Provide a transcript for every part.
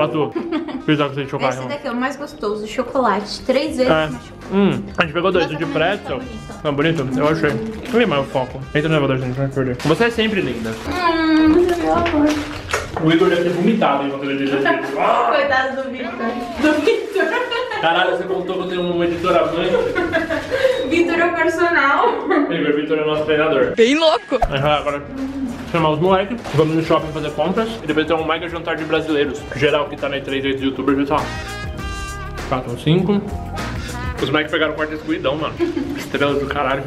Fala tu. Pizza de chocolate. Esse daqui é o mais gostoso, chocolate. 3 vezes mais chocolate. A gente pegou dois, o de pretzel. Ah, bonito? Eu achei. Cadê mais o foco? Entra no elevador, gente, vai perder. Você é sempre linda. Meu amor. O Igor deve ter vomitado enquanto ele diz assim. Coitado do Victor. Do Victor. Caralho, você contou que eu tenho uma editora mãe. Victor é o personal. Igor, Victor é o nosso treinador. Bem louco. Agora chamar os moleques, vamos no shopping fazer compras e depois tem um mega jantar de brasileiros. Geral que tá na E3 de youtubers já tá. 4 ou 5. Os moleques pegaram o quarto excluidão, mano. Estrelas do caralho.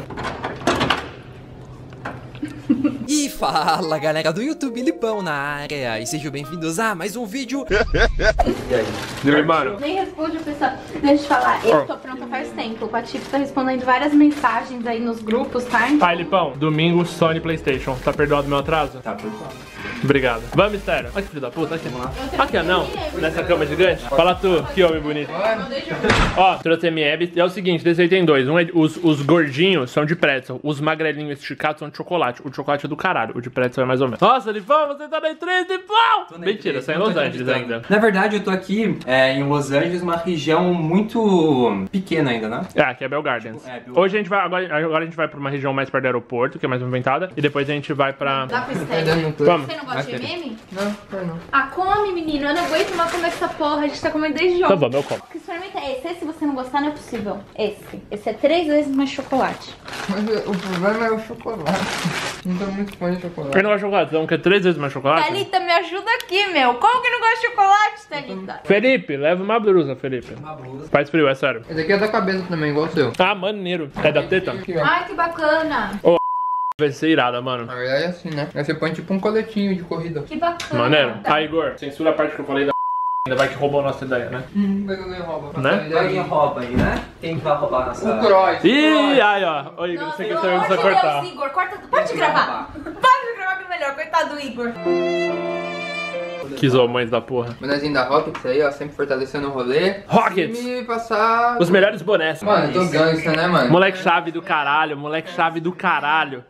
E fala galera do YouTube, Lipão na área. E sejam bem-vindos a mais um vídeo. E aí, mano? Nem responde o pessoal. Deixa eu falar, eu tô pronta faz tempo. O Patife tá respondendo várias mensagens aí nos grupos, tá? Pai, Lipão, domingo, Sony PlayStation. Tá perdoado meu atraso? Tá perdoado. Obrigado. Vamos, mistério. Olha que filho da puta, aqui. Aqui, não. Nessa cama gigante. Fala tu, que homem bonito. Ó, trouxe M&M. E é o seguinte, desse aí tem dois. Um é os gordinhos são de pretzel. Os magrelinhos esticados são de chocolate. O de chocolate é do caralho. O de pretzel é mais ou menos. Nossa, Lipão, você tá na E3, Lipão! Mentira, você é em Los Angeles ainda. Na verdade, eu tô aqui em Los Angeles, uma região muito pequena ainda, né? Que é Bell Gardens. Hoje a gente vai, agora a gente vai pra uma região mais perto do aeroporto, que é mais movimentada. E depois a gente vai pra... Dá pra estender. Vamos. Você não gosta de meme? Não, não. Ah, come, menino. Eu não aguento mais comer essa porra. A gente tá comendo desde ontem. Então vamos, eu como. Que experimenta é esse. Se você não gostar, não é possível. Esse é 3 vezes mais chocolate. Mas o problema é o chocolate. Não tô muito fã de chocolate. Eu não gosto de chocolate, então quer 3 vezes mais chocolate? Thalita, me ajuda aqui, meu. Como que não gosta de chocolate, Thalita? Felipe, leva uma blusa, Felipe. Uma blusa. Faz frio, é sério. Esse aqui é da cabeça também, igual o seu. Ah, maneiro. É da teta? Aqui, ó. Ai, que bacana. Vai ser irada, mano. Na verdade é assim, né? Aí você põe tipo um coletinho de corrida. Que bacana. Maneiro. Tá. Ah, Igor, censura a parte que eu falei da ainda vai que roubou a nossa ideia, né? Vai que alguém rouba. Né? Alguém rouba aí, né? Quem que vai roubar nossa... O Cross. Ih, aí, ó. Ô, Igor, Nossa, você pelo quer amor saber de você cortar. Deus, Igor, corta. Pode gravar. Pode gravar que é melhor. Coitado do Igor. Que mães da porra. Bonezinho da Rockets aí, ó, sempre fortalecendo o rolê. Rockets! E me passar... Os melhores bonés. Mano, eu tô gangsta, né, mano? Moleque chave do caralho, moleque chave do caralho.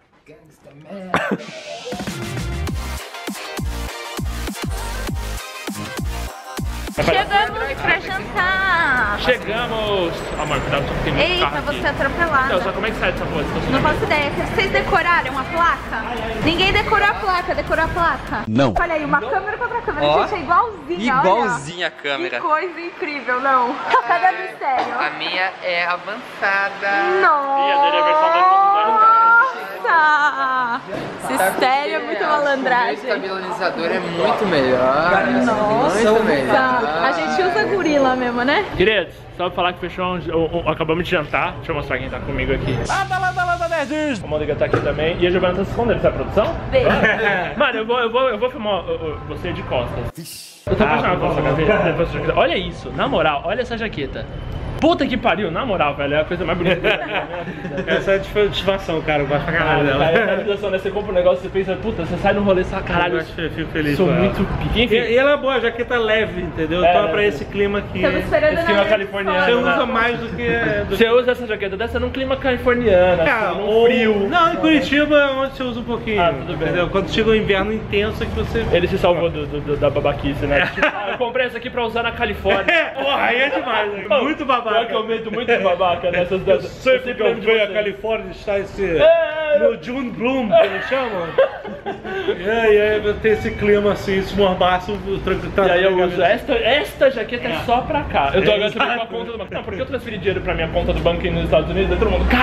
Chegamos pra jantar. Chegamos! Amor, cuidado, só que tem muito Eita, carro aqui. você é atropelada. Não, só como é que sai dessa porra? Não faço ideia. Vocês decoraram a placa? Ninguém decorou a placa. Decorou a placa? Não. Olha aí, uma câmera contra a câmera. Ó. Gente, é igualzinha, Igualzinha a olha. câmera. Que coisa incrível, não. Cadê a mistério? A minha é avançada. Nossa! Ih, a dele é a versão 2.0. Nossa! Mistério é muito O malandragem. estabilizador é muito melhor. Nossa! Muito melhor. A gente usa gorila mesmo, né? Queridos, só pra falar que fechou acabamos de jantar. Deixa eu mostrar quem tá comigo aqui. Landa, nerds! A Mônica tá aqui também. E a Giovana tá se escondendo. Você é a produção? Bem. Mano, eu vou filmar você de costas. Eu tô apaixonado pela sua jaqueta. Olha isso, na moral, olha essa jaqueta. Puta que pariu, na moral, velho, é a coisa mais bonita da minha vida. Essa é a disfarção, cara, eu gosto pra caralho dela. É a realização, né? Você compra um negócio e você pensa, puta, você sai no rolê e fala, caralho, Eu fico feliz sou com ela. muito pique. Enfim, E ela é boa, a jaqueta leve, entendeu? É, Então pra esse clima aqui. Estamos esperando esse clima na californiano, Você né? usa mais do que. Você usa essa jaqueta dessa num clima californiano, assim, num frio. Não, em Curitiba é onde você usa um pouquinho. Ah, tudo bem. Entendeu? Quando chega o inverno intenso é que você. Ele se salvou da babaquice, né? Tipo, eu comprei essa aqui pra usar na Califórnia. Porra, aí é demais, né? Muito babaca. Pior que eu meto muito babaca nessas dessas. Sempre que eu lembro de venho a você. Califórnia está esse. No June Bloom, que eles chamam. E aí tem esse clima assim, esse morbaço tranquilo. E aí eu uso esta jaqueta é só pra cá. Eu tô agora também com a conta do banco. Não, porque eu transferi dinheiro pra minha conta do banco aqui nos Estados Unidos e todo mundo,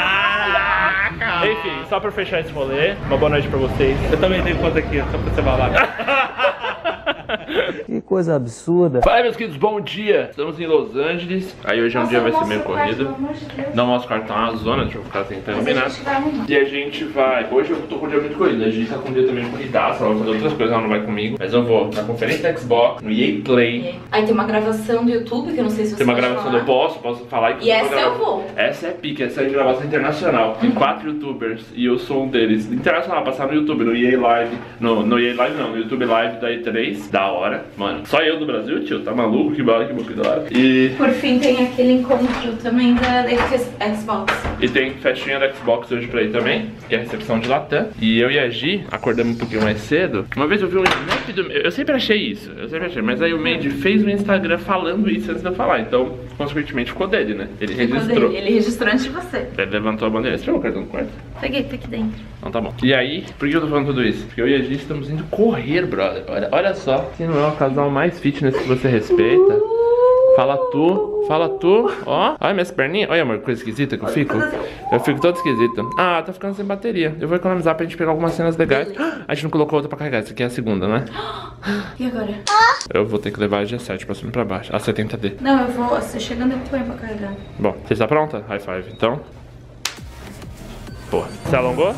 caraca! Enfim, só pra fechar esse rolê, uma boa noite pra vocês. Eu também tenho conta aqui, só pra ser babaca. Que coisa absurda. Fala, meus queridos, bom dia! Estamos em Los Angeles. Aí hoje é um dia vai ser meio corrido. Não, nosso quarto tá uma zona, deixa eu ficar tentando iluminar. E a gente vai. Hoje eu tô com um dia muito corrido. A gente tá com um dia também corridaço. Ela vai fazer outras coisas, ela não vai comigo. Mas eu vou na conferência da Xbox, no EA Play. Aí tem uma gravação do YouTube, que eu não sei se você Tem uma pode gravação falar. do posso falar. E essa eu vou. Essa é pique, essa é de gravação internacional. Tem 4 youtubers e eu sou um deles. Internacional, passar no YouTube, no EA Live. No EA Live não, no YouTube Live da E3. Da hora. Mano, Mano, só eu do Brasil, tio. Tá maluco? Que bala, que boca da hora. E... Por fim, tem aquele encontro também da Xbox. E tem festinha da Xbox hoje pra ir também, que é a recepção de Latam. E eu e a Gi acordamos um pouquinho mais cedo. Uma vez eu vi um snap do... Eu sempre achei isso, mas aí o Mandy fez um Instagram falando isso antes de eu falar. Então, consequentemente, ficou dele, né? Ele registrou. Ele registrou antes de você. Ele levantou a bandeira. Você pegou o cartão do quarto? Peguei, tá aqui dentro. Então tá bom. E aí, por que eu tô falando tudo isso? Porque eu e a Gi estamos indo correr, brother. Olha só, se não é o casal mais fitness que você respeita. Fala tu, ó. Olha minhas perninhas. Olha, amor, que coisa esquisita que eu fico. Eu fico todo esquisito. Ah, tá ficando sem bateria. Eu vou economizar pra gente pegar algumas cenas legais. A gente não colocou outra pra carregar. Essa aqui é a segunda, né? E agora? Eu vou ter que levar a G7 pra cima e pra baixo. A 70D. Não, eu vou. Você chegando eu ponho pra carregar. Bom, você está pronta? High five, então. Porra. Você alongou?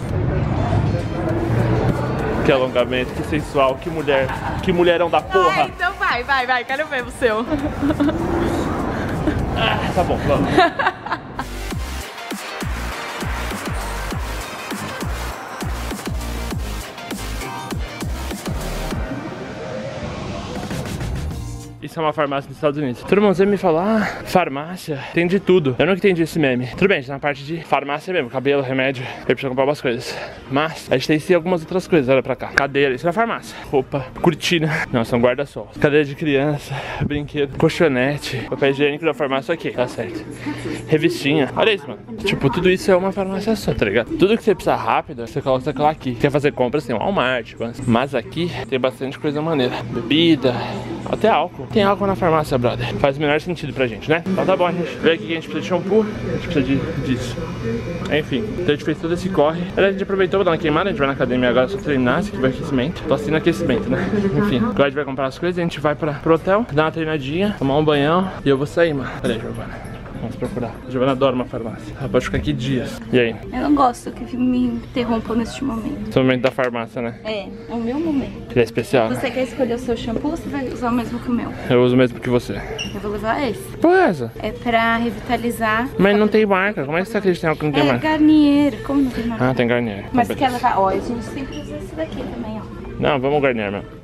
Que alongamento, que sensual, que mulher. Que mulherão da porra. Ah, então vai, quero ver o seu. Ah, tá bom, vamos. Isso é uma farmácia nos Estados Unidos. Todo mundo sempre me fala, farmácia, tem de tudo. Eu nunca entendi esse meme. Tudo bem, na parte de farmácia mesmo, cabelo, remédio, eu preciso comprar algumas coisas. Mas a gente tem sim algumas outras coisas, olha pra cá. Cadeira, isso é farmácia. Roupa, cortina. Não, são guarda-sol. Cadeira de criança, brinquedo, colchonete, papel higiênico da farmácia aqui, tá certo. Revistinha, olha isso, mano. Tipo, tudo isso é uma farmácia só, tá ligado? Tudo que você precisa rápido, você coloca aquilo aqui. Quer fazer compras, tem um Walmart, mas aqui tem bastante coisa maneira. Bebida, até álcool. Tem álcool na farmácia, brother. Faz o menor sentido pra gente, né? Então tá bom, a gente veio aqui que a gente precisa de shampoo, a gente precisa disso. Enfim, então a gente fez todo esse corre. A gente aproveitou pra dar uma queimada, a gente vai na academia agora só treinar, se tiver aquecimento. Tô assistindo aquecimento, né? Enfim, agora a gente vai comprar as coisas, a gente vai pro hotel, dar uma treinadinha, tomar um banhão e eu vou sair, mano. Peraí, Giovana. Vamos procurar. A Giovana adora uma farmácia. Ela pode ficar aqui dias. E aí? Eu não gosto que me interrompam neste momento. Esse momento da farmácia, né? É o meu momento. Ele é especial. Você quer escolher o seu shampoo ou você vai usar o mesmo que o meu? Eu uso o mesmo que você. Eu vou levar esse. Pô, essa? É pra revitalizar. Mas não tem marca. Como é que você acredita em algo que não tem É marca? Garnier. Como não tem marca? Ah, tem Garnier. Mas Então, quer levar? Ó, a gente sempre usa esse daqui também, ó. não, vamos Garnier mesmo.